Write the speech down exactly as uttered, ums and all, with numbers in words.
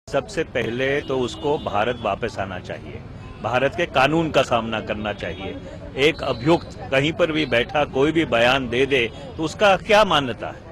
सबसे पहले तो उसको भारत वापस आना चाहिए, भारत के कानून का सामना करना चाहिए। एक अभियुक्त कहीं पर भी बैठा कोई भी बयान दे दे तो उसका क्या मान्यता है?